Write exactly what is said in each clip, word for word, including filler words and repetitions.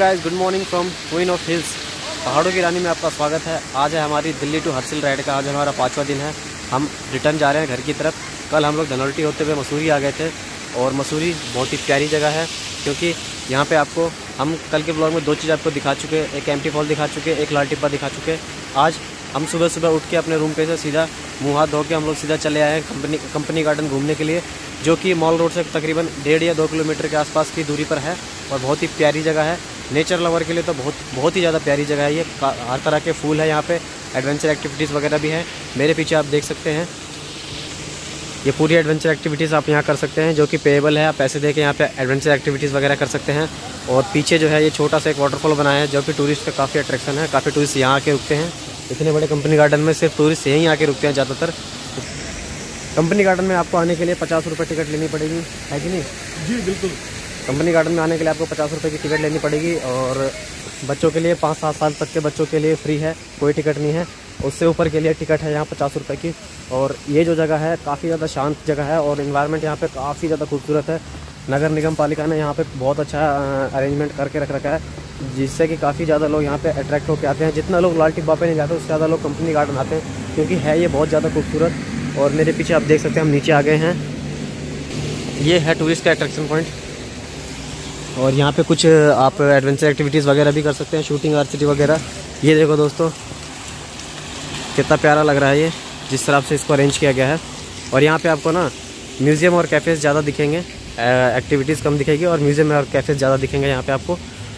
Guys, good morning from queen of hills. पहाड़ों की रानी में आपका स्वागत है। आज है हमारी दिल्ली टू हर्सिल राइड का, आज हमारा पाँचवा दिन है। हम रिटर्न जा रहे हैं घर की तरफ। कल हम लोग धनौल्टी होते हुए मसूरी आ गए थे और मसूरी बहुत ही प्यारी जगह है, क्योंकि यहाँ पे आपको हम कल के ब्लॉग में दो चीज़ आपको दिखा चुके हैं, एक एम्प्टी फॉल दिखा चुके, एक लाल टिब्बा दिखा चुके। आज हम सुबह सुबह उठ के अपने रूम पे से सीधा मुँह हाथ धो के हम लोग सीधा चले आए हैं कंपनी कंपनी गार्डन घूमने के लिए, जो कि मॉल रोड से तकरीबन डेढ़ या दो किलोमीटर के आसपास की दूरी पर है और बहुत ही प्यारी जगह है। नेचर लवर के लिए तो बहुत बहुत ही ज़्यादा प्यारी जगह है ये। हर तरह के फूल है यहाँ पे, एडवेंचर एक्टिविटीज़ वगैरह भी हैं। मेरे पीछे आप देख सकते हैं, ये पूरी एडवेंचर एक्टिविटीज़ आप यहाँ कर सकते हैं, जो कि पेएबल है। आप पैसे दे के यहाँ पे एडवेंचर एक्टिविटीज़ वगैरह कर सकते हैं। और पीछे जो है ये छोटा सा एक वाटरफॉल बनाया है, जो कि टूरिस्ट का काफ़ी अट्रैक्शन है। काफ़ी टूरिस्ट यहाँ आके रुकते हैं। इतने बड़े कंपनी गार्डन में सिर्फ टूरिस्ट यहीं आके रुकते हैं ज़्यादातर। कंपनी गार्डन में आपको आने के लिए पचास रुपये टिकट लेनी पड़ेगी, है कि नहीं? जी बिल्कुल। कंपनी गार्डन में आने के लिए आपको पचास रुपये की टिकट लेनी पड़ेगी और बच्चों के लिए पाँच सात साल तक के बच्चों के लिए फ्री है, कोई टिकट नहीं है। उससे ऊपर के लिए टिकट है यहाँ पचास रुपये की। और ये जो जगह है काफ़ी ज़्यादा शांत जगह है और इन्वायरमेंट यहाँ पे काफ़ी ज़्यादा खूबसूरत है। नगर निगम पालिका ने यहाँ पे बहुत अच्छा अरेंजमेंट करके रख रखा है, जिससे कि काफ़ी ज़्यादा लोग यहाँ पे अट्रैक्ट होकर आते हैं। जितना लोग लाल टिब्बा पे नहीं जाते, उससे ज़्यादा लोग कंपनी गार्डन आते हैं, क्योंकि है ये बहुत ज़्यादा खूबसूरत। और मेरे पीछे आप देख सकते हैं, हम नीचे आ गए हैं। ये है टूरिस्ट का अट्रैक्शन पॉइंट और यहाँ पे कुछ आप एडवेंचर एक्टिविटीज़ वगैरह भी कर सकते हैं, शूटिंग आर्चरी वगैरह। ये देखो दोस्तों, कितना प्यारा लग रहा है ये, जिस तरह से इसको अरेंज किया गया है। और यहाँ पे आपको ना म्यूज़ियम और कैफ़ेज़ ज़्यादा दिखेंगे, एक्टिविटीज़ कम दिखेगी और म्यूज़ियम और कैफ़ेज़ ज़्यादा दिखेंगे यहाँ पे आपको।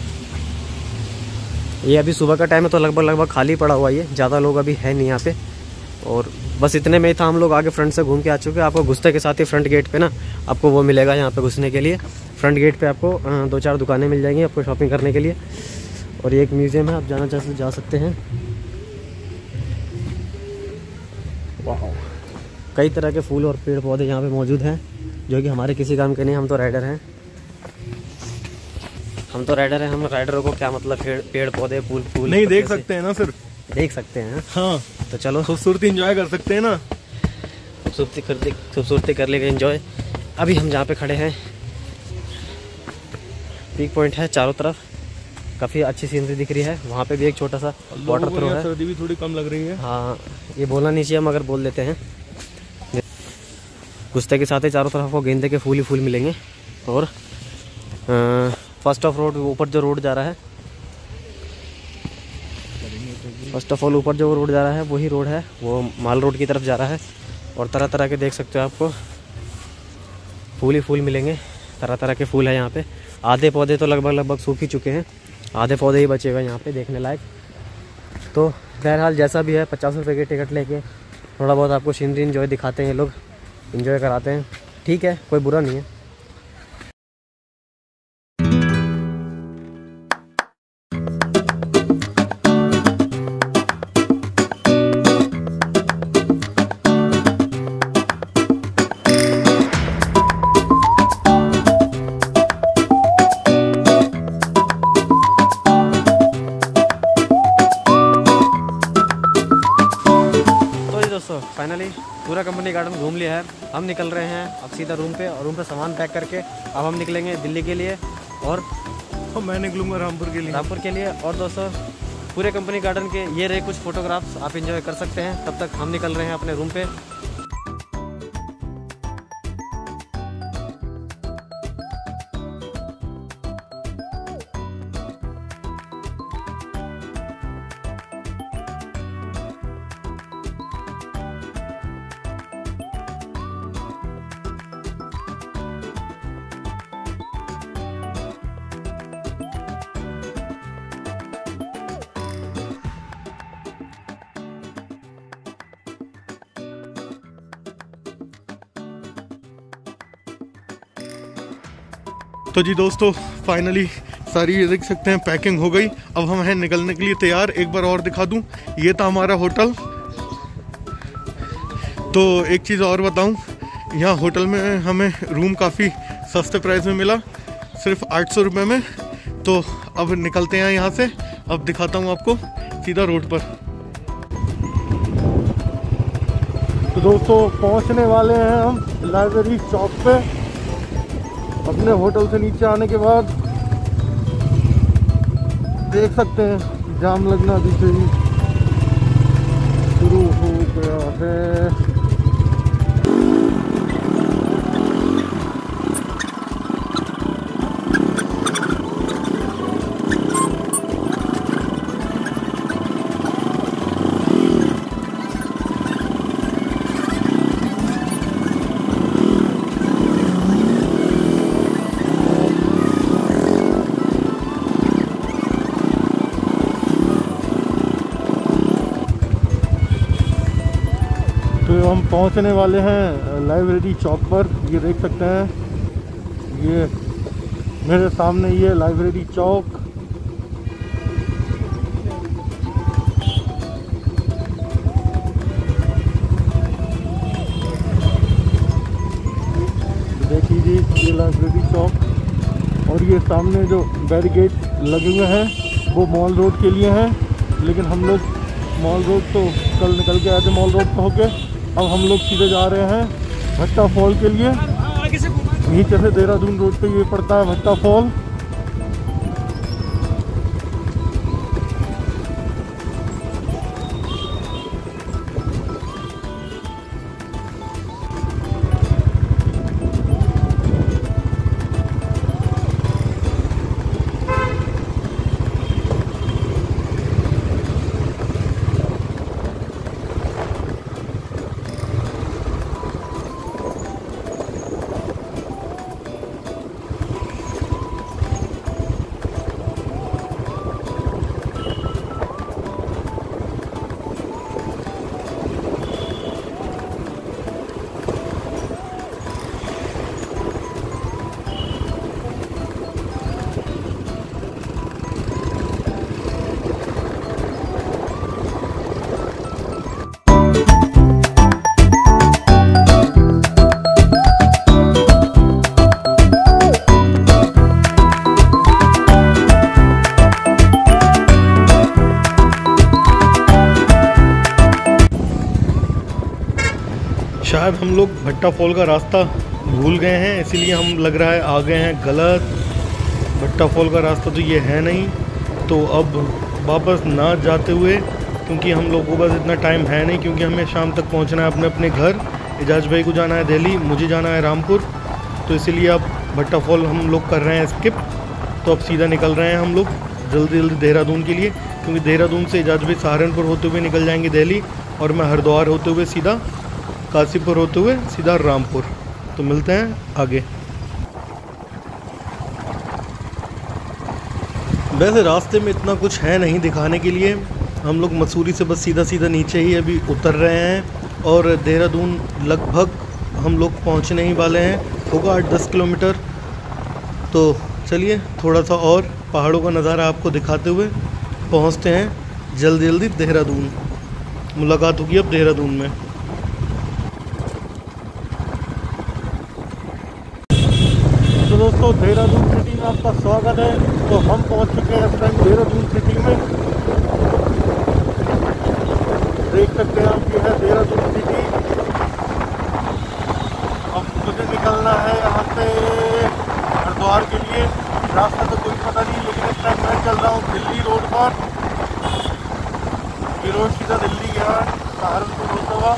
ये अभी सुबह का टाइम है तो लगभग लगभग खाली पड़ा हुआ ये, ज़्यादा लोग अभी है नहीं यहाँ पे। और बस इतने में ही था, हम लोग आगे फ्रंट से घूम के आ चुके हैं। आपको घुसते के साथ ही फ्रंट गेट पे ना आपको वो मिलेगा, यहाँ पे घुसने के लिए फ्रंट गेट पे आपको दो चार दुकानें मिल जाएंगी आपको शॉपिंग करने के लिए। और ये एक म्यूज़ियम है, आप जाना चाह जा सकते हैं। वाह, कई तरह के फूल और पेड़ पौधे यहाँ पे मौजूद हैं, जो कि हमारे किसी काम के नहीं। हम तो राइडर हैं हम तो राइडर हैं हम राइडरों को क्या मतलब पेड़ पेड़ पौधे फूल फूल नहीं देख सकते हैं ना? सिर्फ देख सकते हैं। हाँ, तो चलो खूबसूरती एंजॉय कर सकते हैं ना। खूबसूरती कर खूबसूरती कर लेंगे एंजॉय। अभी हम जहाँ पे खड़े हैं पीक पॉइंट है, चारों तरफ काफ़ी अच्छी सीनरी दिख रही है। वहाँ पे भी एक छोटा सा वाटर थ्रो है। सर्दी भी थोड़ी कम लग रही है। हाँ, ये बोलना नहीं चाहिए, हम अगर बोल देते हैं। घुसते के साथ ही चारों तरफ आपको गेंदे के फूल ही फूल मिलेंगे। और फर्स्ट ऑफ रोड, ऊपर जो रोड जा रहा है, फर्स्ट ऑफ ऑल ऊपर जो रोड जा रहा है वही रोड है, वो माल रोड की तरफ जा रहा है। और तरह तरह के देख सकते हो, आपको फूल ही फूल मिलेंगे। तरह तरह के फूल है यहाँ पे। आधे पौधे तो लगभग लगभग सूख ही चुके हैं, आधे पौधे ही बचे हुए यहाँ पे देखने लायक। तो बहरहाल जैसा भी है, पचास रुपये की टिकट लेके थोड़ा बहुत आपको सीनरी इंजॉय दिखाते हैं, ये लोग इंजॉय कराते हैं। ठीक है, कोई बुरा नहीं है। फाइनली पूरा कंपनी गार्डन घूम लिया है। हम निकल रहे हैं अब सीधा रूम पे, और रूम पे सामान पैक करके अब हम निकलेंगे दिल्ली के लिए। और तो मैं निकलूँगा रामपुर के लिए रामपुर के लिए और दोस्तों, पूरे कंपनी गार्डन के ये रहे कुछ फ़ोटोग्राफ्स, आप एंजॉय कर सकते हैं। तब तक हम निकल रहे हैं अपने रूम पे। तो जी दोस्तों, फाइनली सारी ये देख सकते हैं पैकिंग हो गई। अब हम हैं निकलने के लिए तैयार। एक बार और दिखा दूं, ये था हमारा होटल। तो एक चीज़ और बताऊं, यहाँ होटल में हमें रूम काफ़ी सस्ते प्राइस में मिला, सिर्फ आठ सौ रुपये में। तो अब निकलते हैं यहाँ से। अब दिखाता हूँ आपको सीधा रोड पर। तो दोस्तों, पहुँचने वाले हैं हम लाइब्रेरी चौक पे। अपने होटल से नीचे आने के बाद देख सकते हैं जाम लगना अभी से ही शुरू हो गया है। तो हम पहुंचने वाले हैं लाइब्रेरी चौक पर। ये देख सकते हैं, ये मेरे सामने ये लाइब्रेरी चौक। देख लीजिए ये लाइब्रेरी चौक, और ये सामने जो बैरिकेड लगे हुए हैं वो मॉल रोड के लिए हैं, लेकिन हम लोग मॉल रोड तो कल निकल के आए थे मॉल रोड पर होके। अब हम लोग सीधे जा रहे हैं भट्टा फॉल के लिए। नीचे से देहरादून रोड पे ये पड़ता है भट्टा फॉल। शायद हम लोग भट्टा फॉल का रास्ता भूल गए हैं, इसीलिए हम लग रहा है आ गए हैं गलत। भट्टा फॉल का रास्ता तो ये है नहीं। तो अब वापस ना जाते हुए, क्योंकि हम लोगों को बस इतना टाइम है नहीं, क्योंकि हमें शाम तक पहुंचना है अपने अपने घर। एजाज भाई को जाना है दिल्ली, मुझे जाना है रामपुर, तो इसीलिए अब भट्टा फॉल हम लोग कर रहे हैं स्किप। तो अब सीधा निकल रहे हैं हम लोग जल्दी जल्दी देहरादून के लिए, क्योंकि देहरादून से एजाज भाई सहारनपुर होते हुए निकल जाएंगे दिल्ली, और मैं हरिद्वार होते हुए सीधा काशीपुर होते हुए सीधा रामपुर। तो मिलते हैं आगे। वैसे रास्ते में इतना कुछ है नहीं दिखाने के लिए। हम लोग मसूरी से बस सीधा सीधा नीचे ही अभी उतर रहे हैं, और देहरादून लगभग हम लोग पहुंचने ही वाले हैं, होगा आठ दस किलोमीटर। तो चलिए थोड़ा सा और पहाड़ों का नज़ारा आपको दिखाते हुए पहुंचते हैं जल्दी जल्दी देहरादून। मुलाकात होगी अब देहरादून में। तो दोस्तों देहरादून सिटी में आपका स्वागत है। तो हम पहुंच चुके हैं इस टाइम देहरादून सिटी में। देख सकते हैं आप, ये है देहरादून सिटी। अब मुझे निकलना है यहाँ से हरिद्वार के लिए। रास्ता तो कोई पता नहीं, लेकिन इस टाइम मैं चल रहा हूँ दिल्ली रोड पर। ये रोड सीधा दिल्ली गया है, सहारनपुर होता हुआ।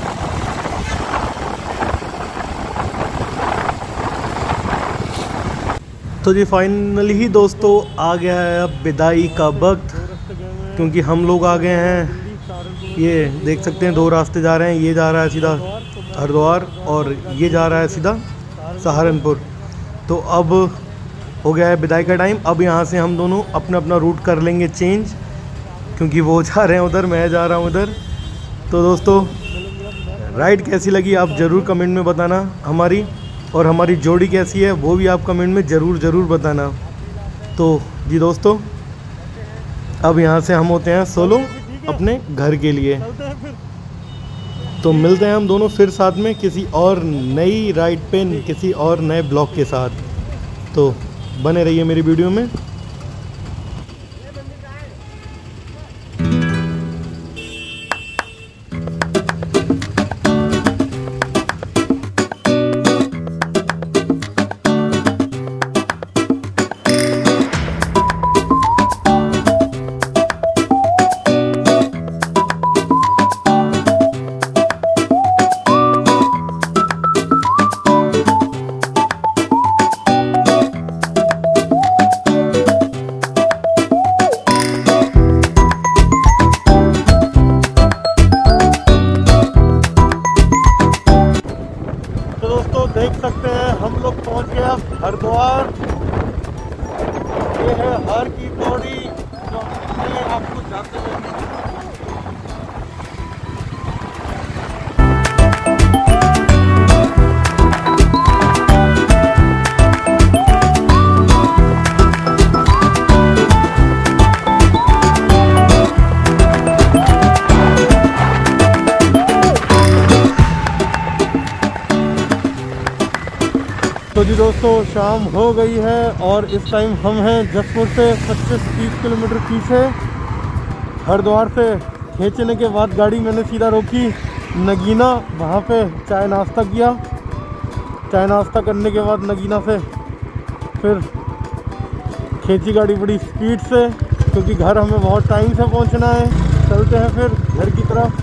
तो जी फाइनली ही दोस्तों आ गया है अब विदाई का वक्त, क्योंकि हम लोग आ गए हैं। ये देख सकते हैं दो रास्ते जा रहे हैं, ये जा रहा है सीधा हरिद्वार और ये जा रहा है सीधा सहारनपुर। तो अब हो गया है विदाई का टाइम। अब यहाँ से हम दोनों अपना अपना रूट कर लेंगे चेंज, क्योंकि वो जा रहे हैं उधर, मैं जा रहा हूँ उधर। तो दोस्तों राइड कैसी लगी आप ज़रूर कमेंट में बताना हमारी, और हमारी जोड़ी कैसी है वो भी आप कमेंट में ज़रूर ज़रूर बताना। तो जी दोस्तों अब यहाँ से हम होते हैं सोलो अपने घर के लिए। तो मिलते हैं हम दोनों फिर साथ में किसी और नई राइड पे, किसी और नए ब्लॉग के साथ। तो बने रहिए मेरी वीडियो में। देख सकते हैं हम लोग पहुंच गए अब हरिद्वार। ये है हर की पौड़ी जो हमने आपको जाते हुए। तो जी दोस्तों शाम हो गई है और इस टाइम हम हैं जसपुर से पच्चीस तीस किलोमीटर पीछे। हरिद्वार से खींचने के बाद गाड़ी मैंने सीधा रोकी नगीना, वहाँ पे चाय नाश्ता किया। चाय नाश्ता करने के बाद नगीना से फिर खींची गाड़ी बड़ी स्पीड से, क्योंकि घर हमें बहुत टाइम से पहुँचना है। चलते हैं फिर घर की तरफ।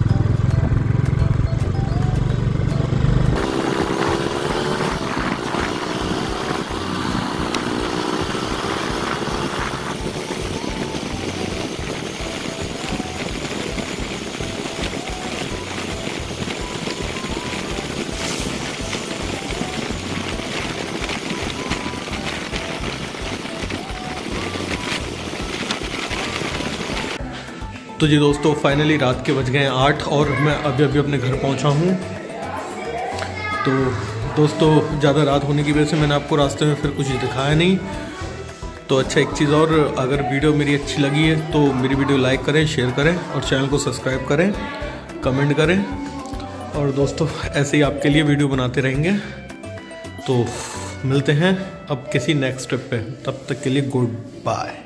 तो जी दोस्तों फाइनली रात के बज गए आठ और मैं अभी अभी अपने घर पहुंचा हूं। तो दोस्तों ज़्यादा रात होने की वजह से मैंने आपको रास्ते में फिर कुछ दिखाया नहीं। तो अच्छा एक चीज़ और, अगर वीडियो मेरी अच्छी लगी है तो मेरी वीडियो लाइक करें, शेयर करें और चैनल को सब्सक्राइब करें, कमेंट करें। और दोस्तों ऐसे ही आपके लिए वीडियो बनाते रहेंगे। तो मिलते हैं अब किसी नेक्स्ट ट्रिप पे, तब तक के लिए गुड बाय।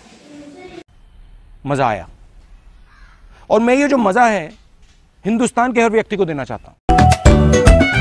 मज़ा आया और मैं ये जो मज़ा है हिंदुस्तान के हर व्यक्ति को देना चाहता हूँ।